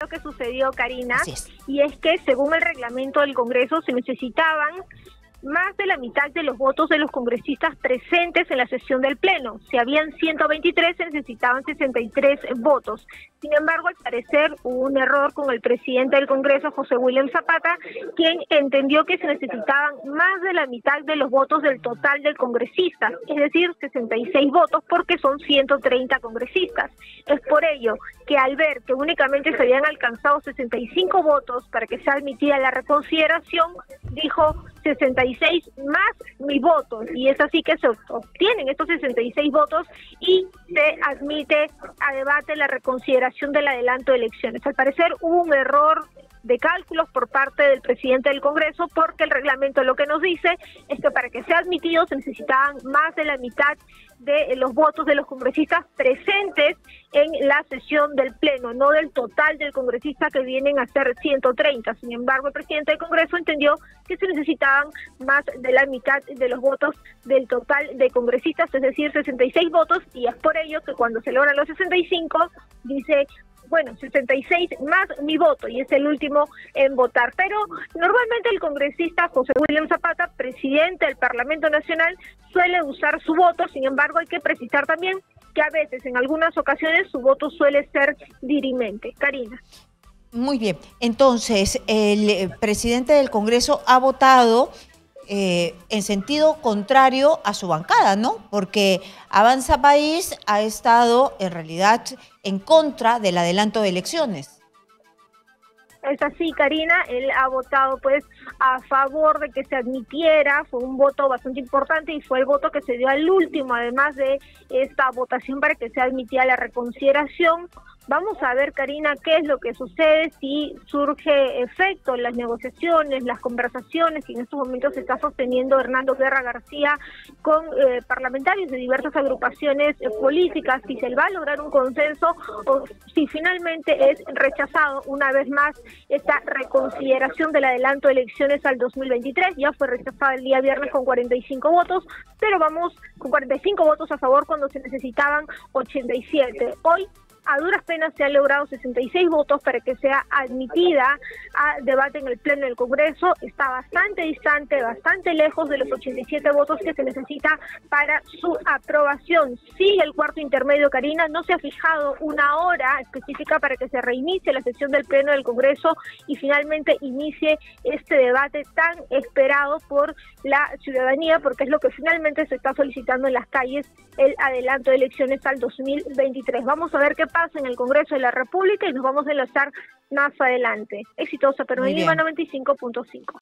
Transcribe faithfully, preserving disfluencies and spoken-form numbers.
lo que sucedió, Karina, Así es. y es que según el reglamento del Congreso se necesitaban más de la mitad de los votos de los congresistas presentes en la sesión del Pleno. Si habían ciento veintitrés, se necesitaban sesenta y tres votos. Sin embargo, al parecer hubo un error con el presidente del Congreso, José William Zapata, quien entendió que se necesitaban más de la mitad de los votos del total de congresistas, es decir, sesenta y seis votos, porque son ciento treinta congresistas. Es por ello que al ver que únicamente se habían alcanzado sesenta y cinco votos para que se admitiera la reconsideración, dijo sesenta y seis más mi voto, y es así que se obtienen estos sesenta y seis votos y se admite a debate la reconsideración del adelanto de elecciones. Al parecer hubo un error de cálculos por parte del presidente del Congreso, porque el reglamento lo que nos dice es que para que sea admitido se necesitaban más de la mitad de los votos de los congresistas presentes en la sesión del Pleno, no del total del congresista, que vienen a ser ciento treinta. Sin embargo, el presidente del Congreso entendió que se necesitaban más de la mitad de los votos del total de congresistas, es decir, sesenta y seis votos, y es por ello que cuando se logran los sesenta y cinco, dice, bueno, sesenta y seis más mi voto, y es el último en votar. Pero normalmente el congresista José William Zapata, presidente del Parlamento Nacional, suele usar su voto. Sin embargo, hay que precisar también que a veces, en algunas ocasiones, su voto suele ser dirimente. Karina. Muy bien. Entonces, el presidente del Congreso ha votado Eh, en sentido contrario a su bancada, ¿no? Porque Avanza País ha estado en realidad en contra del adelanto de elecciones. Es así, Karina, él ha votado pues a favor de que se admitiera, fue un voto bastante importante y fue el voto que se dio al último, además de esta votación para que se admitiera la reconsideración. Vamos a ver, Karina, qué es lo que sucede, si surge efecto en las negociaciones, las conversaciones que en estos momentos se está sosteniendo Hernando Guerra García con eh, parlamentarios de diversas agrupaciones eh, políticas, si se va a lograr un consenso o si finalmente es rechazado una vez más esta reconsideración del adelanto de elecciones al dos mil veintitrés. Ya fue rechazada el día viernes con cuarenta y cinco votos, pero vamos con cuarenta y cinco votos a favor cuando se necesitaban ochenta y siete. Hoy, a duras penas, se han logrado sesenta y seis votos para que sea admitida a debate en el Pleno del Congreso. Está bastante distante, bastante lejos de los ochenta y siete votos que se necesita para su aprobación. Sigue el cuarto intermedio, Karina. No se ha fijado una hora específica para que se reinicie la sesión del Pleno del Congreso y finalmente inicie este debate tan esperado por la ciudadanía, porque es lo que finalmente se está solicitando en las calles, el adelanto de elecciones al dos mil veintitrés. Vamos a ver qué pasa en el Congreso de la República y nos vamos a enlazar más adelante. Exitosa, pero en Lima noventa y cinco punto cinco.